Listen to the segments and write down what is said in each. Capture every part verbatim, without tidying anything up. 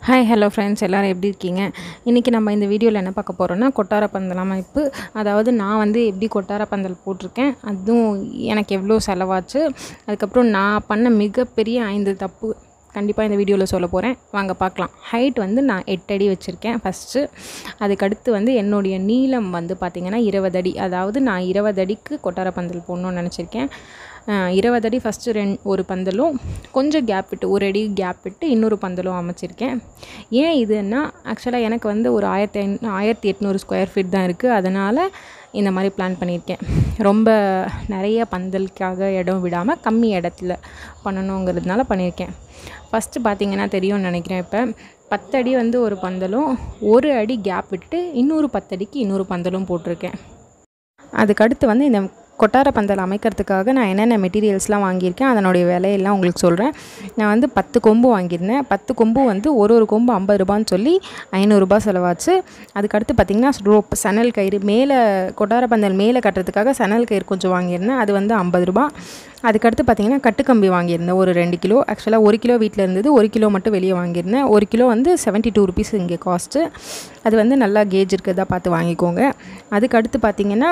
Hi hello friends, எல்லோரும் எப்படி இருக்கீங்க? இன்றைக்கி நம்ம இந்த வீடியோவில் என்ன பார்க்க போகிறோன்னா, கொட்டார பந்தல் அமைப்பு. அதாவது நான் வந்து எப்படி கொட்டார பந்தல் போட்டிருக்கேன், அதுவும் எனக்கு எவ்வளோ செலவாச்சு, அதுக்கப்புறம் நான் பண்ண மிகப்பெரிய ஐந்து தப்பு கண்டிப்பாக இந்த வீடியோவில் சொல்ல போகிறேன். வாங்க பார்க்கலாம். ஹைட் வந்து நான் எட்டு அடி வச்சுருக்கேன் ஃபஸ்ட்டு. அதுக்கடுத்து வந்து என்னுடைய நீளம் வந்து பார்த்திங்கன்னா இருபது அடி. அதாவது நான் இருபது அடிக்கு கொட்டார பந்தல் போடணும்னு நினச்சிருக்கேன். இருபது அடி ஃபஸ்ட்டு ரெண் ஒரு பந்தலும் கொஞ்சம் கேப் விட்டு ஒரு அடி கேப் விட்டு இன்னொரு பந்தலும் அமைச்சிருக்கேன். ஏன் இதுன்னா, ஆக்சுவலாக எனக்கு வந்து ஒரு ஆயிரத்தி ஐநூ ஆயிரத்தி எட்நூறு ஸ்கொயர் ஃபீட் தான் இருக்குது. அதனால் இந்த மாதிரி பிளான் பண்ணியிருக்கேன். ரொம்ப நிறைய பந்தலுக்காக இடம் விடாமல் கம்மி இடத்துல பண்ணணுங்கிறதுனால பண்ணியிருக்கேன். ஃபஸ்ட்டு பார்த்திங்கன்னா தெரியும்னு நினைக்கிறேன். இப்போ பத்து அடி வந்து ஒரு பந்தலும் ஒரு அடி கேப் விட்டு இன்னொரு பத்து அடிக்கு இன்னொரு பந்தலும் போட்டிருக்கேன். அதுக்கடுத்து வந்து இந்த கொட்டார பந்தல் அமைக்கிறதுக்காக நான் என்னென்ன மெட்டீரியல்ஸ்லாம் வாங்கியிருக்கேன், அதனுடைய விலையெல்லாம் உங்களுக்கு சொல்கிறேன். நான் வந்து பத்து கொம்பு வாங்கியிருந்தேன். பத்து கொம்பு வந்து ஒரு ஒரு கொம்பு ஐம்பது ரூபான்னு சொல்லி ஐநூறுரூபா செலவாச்சு. அதுக்கடுத்து பார்த்திங்கன்னா ரோப் சணல் கயிறு மேலே கொட்டார பந்தல் மேலே கட்டுறதுக்காக சணல் கயிறு கொஞ்சம் வாங்கியிருந்தேன். அது வந்து ஐம்பது ரூபா. அதுக்கடுத்து பார்த்திங்கன்னா கட்டுக்கம்பி வாங்கியிருந்தேன் ஒரு ரெண்டு கிலோ. ஆக்சுவலாக ஒரு கிலோ வீட்டில் இருந்தது, ஒரு கிலோ மட்டும் வெளியே வாங்கியிருந்தேன். ஒரு கிலோ வந்து செவன்ட்டி டூ ருபீஸ் இங்கே காஸ்ட்டு. அது வந்து நல்லா கேஜ் இருக்கிறதா பார்த்து வாங்கிக்கோங்க. அதுக்கடுத்து பார்த்திங்கன்னா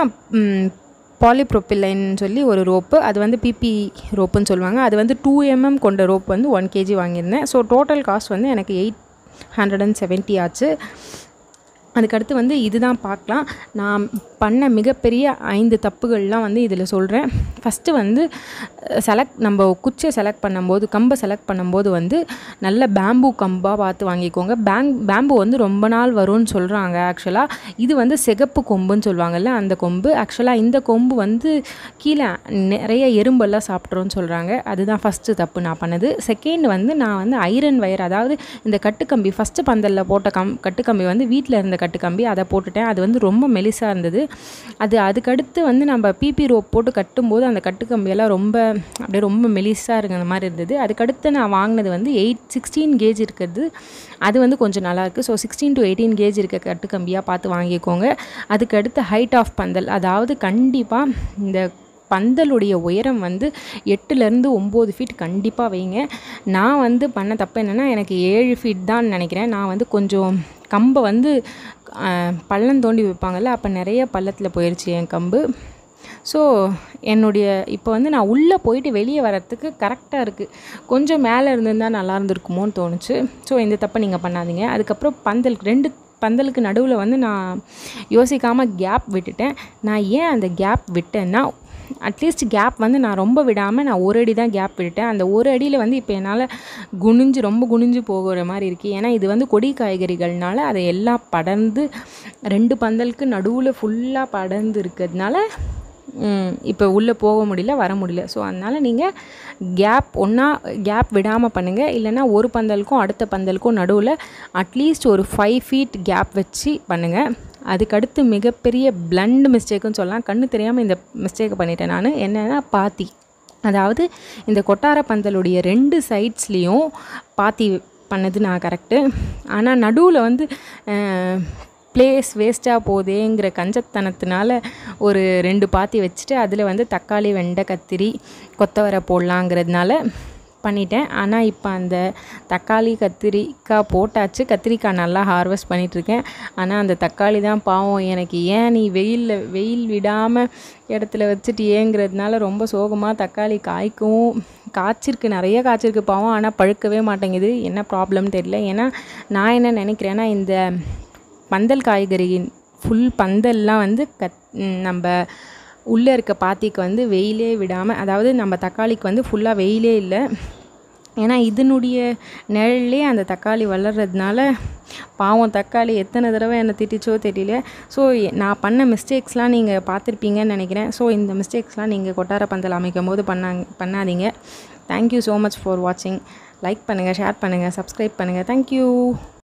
பாலிப்ரோப்பிலைன்னு சொல்லி ஒரு ரோப்பு, அது வந்து பிபி ரோப்புன்னு சொல்லுவாங்க. அது வந்து டூ எம்எம் கொண்ட ரோப் வந்து ஒன் கேஜி வாங்கியிருந்தேன். ஸோ டோட்டல் காஸ்ட் வந்து எனக்கு எயிட் ஹண்ட்ரட் அண்ட் செவன்ட்டி ஆச்சு. அதுக்கடுத்து வந்து இதுதான் பார்க்கலாம். நான் பண்ண மிகப்பெரிய ஐந்து தப்புகள்லாம் வந்து இதில் சொல்கிறேன். ஃபஸ்ட்டு வந்து செலக்ட் நம்ம குச்சியை செலக்ட் பண்ணும்போது, கம்பை செலக்ட் பண்ணும்போது வந்து நல்ல பேம்பு கம்பாக பார்த்து வாங்கிக்கோங்க. பேங் பேம்பு வந்து ரொம்ப நாள் வரும்னு சொல்கிறாங்க. ஆக்சுவலாக இது வந்து சிகப்பு கொம்புன்னு சொல்லுவாங்கள்ல, அந்த கொம்பு. ஆக்சுவலாக இந்த கொம்பு வந்து கீழே நிறைய எறும்பெல்லாம் சாப்பிட்றோன்னு சொல்கிறாங்க. அதுதான் ஃபஸ்ட்டு தப்பு நான் பண்ணது. செகண்ட் வந்து நான் வந்து ஐரன் வயர், அதாவது இந்த கட்டுக்கம்பி ஃபஸ்ட்டு பந்தலில் போட்ட கம் கட்டுக்கம்பி வந்து வீட்டில் இருந்த கட்டுக்கம்பி, அதை போட்டுட்டேன். அது வந்து ரொம்ப மெலிசாக இருந்தது. அது அதுக்கடுத்து வந்து நம்ம பிபி ரோப் போட்டு கட்டும்போது அந்த கட்டுக்கம்பியெல்லாம் ரொம்ப அப்படியே ரொம்ப மெலிசாக இருக்கிற மாதிரி இருந்தது. அதுக்கடுத்து நான் வாங்கினது வந்து எயிட் சிக்ஸ்டீன் கேஜ் இருக்கிறது. அது வந்து கொஞ்சம் நல்லாயிருக்கு. So sixteen to eighteen gauge இருக்க கட்டுக்கம்பியாக பார்த்து வாங்கிக்கோங்க. அதுக்கடுத்து ஹைட் ஆஃப் பந்தல், அதாவது கண்டிப்பாக இந்த பந்தலுடைய உயரம் வந்து எட்டுலேருந்து ஒம்பது ஃபீட் கண்டிப்பாக வைங்க. நான் வந்து பண்ண தப்பு என்னென்னா, எனக்கு ஏழு ஃபீட் தான் நினைக்கிறேன். நான் வந்து கொஞ்சம் கம்பை வந்து பள்ளம் தோண்டி வைப்பாங்கள்ல, அப்போ நிறைய பள்ளத்தில் போயிடுச்சு என் கம்பு. ஸோ என்னுடைய இப்போ வந்து நான் உள்ளே போயிட்டு வெளியே வரத்துக்கு கரெக்டாக இருக்குது. கொஞ்சம் மேலே இருந்திருந்தால் நல்லா இருந்திருக்குமோன்னு தோணுச்சு. ஸோ இந்த தப்பை நீங்கள் பண்ணாதீங்க. அதுக்கப்புறம் பந்தலுக்கு ரெண்டு பந்தலுக்கு நடுவில் வந்து நான் யோசிக்காமல் கேப் விட்டுட்டேன். நான் ஏன் அந்த கேப் விட்டேன்னா, அட்லீஸ்ட் கேப் வந்து நான் ரொம்ப விடாமல் நான் ஒரு அடி தான் கேப் விட்டுட்டேன். அந்த ஒரு அடியில் வந்து இப்போ என்னால் குனிஞ்சு ரொம்ப குனிஞ்சு போகிற மாதிரி இருக்குது. ஏன்னா இது வந்து கொடி காய்கறிகள்னால அதை எல்லாம் படர்ந்து ரெண்டு பந்தலுக்கு நடுவில் ஃபுல்லாக படர்ந்து இருக்கிறதுனால இப்போ உள்ளே போக முடியல, வர முடியல. ஸோ அதனால் நீங்கள் கேப் ஒன்றா கேப் விடாமல் பண்ணுங்கள். இல்லைனா ஒரு பந்தலுக்கும் அடுத்த பந்தலுக்கும் நடுவில் அட்லீஸ்ட் ஒரு ஃபைவ் ஃபீட் கேப் வச்சு பண்ணுங்கள். அதுக்கடுத்து மிகப்பெரிய பிளண்ட் மிஸ்டேக்குன்னு சொல்லலாம். கண்ணு தெரியாமல் இந்த மிஸ்டேக்கை பண்ணிட்டேன் நான். என்னென்னா பாத்தி, அதாவது இந்த கொட்டார பந்தலுடைய ரெண்டு சைட்ஸ்லேயும் பாத்தி பண்ணது நான் கரெக்டு. ஆனால் நடுவில் வந்து ப்ளேஸ் வேஸ்ட்டாக போதேங்கிற கஞ்சத்தனத்தினால ஒரு ரெண்டு பாத்தி வச்சுட்டு அதில் வந்து தக்காளி, வெண்டை, கத்திரி, கொத்தவரை போடலாங்கிறதுனால பண்ணிட்டேன். ஆனால் இப்போ அந்த தக்காளி கத்திரிக்காய் போட்டாச்சு. கத்திரிக்காய் நல்லா ஹார்வெஸ்ட் பண்ணிகிட்ருக்கேன். ஆனால் அந்த தக்காளி தான் பாவம், எனக்கு ஏன் நீ வெயிலில் வெயில் விடாமல் இடத்துல வச்சுட்டு ஏங்கிறதுனால ரொம்ப சோகமாக தக்காளி காய்க்கவும் காய்ச்சிருக்கு, நிறைய காய்ச்சிருக்கு பாவம். ஆனால் பழுக்கவே மாட்டேங்குது. என்ன ப்ராப்ளம்னு தெரியல. ஏன்னா நான் என்ன நினைக்கிறேன்னா, இந்த பந்தல் காய்கறியின் ஃபுல் பந்தல்லாம் வந்து கத் நம்ம உள்ளே இருக்க பாத்திக்கு வந்து வெயிலே விடாமல், அதாவது நம்ம தக்காளிக்கு வந்து ஃபுல்லாக வெயிலே இல்லை. ஏன்னா இதனுடைய நிழல்லே அந்த தக்காளி வளர்கிறதுனால பாவம் தக்காளி எத்தனை தடவை என்னை திட்டிச்சோ தெரியல. ஸோ நான் பண்ண மிஸ்டேக்ஸ்லாம் நீங்கள் பார்த்துருப்பீங்கன்னு நினைக்கிறேன். ஸோ இந்த மிஸ்டேக்ஸ்லாம் நீங்கள் கொட்டார பந்தல் அமைக்கும் போது பண்ணாங்க பண்ணாதீங்க. தேங்க்யூ ஸோ மச் ஃபார் வாட்சிங். லைக் பண்ணுங்கள், ஷேர் பண்ணுங்கள், சப்ஸ்கிரைப் பண்ணுங்கள். தேங்க்யூ.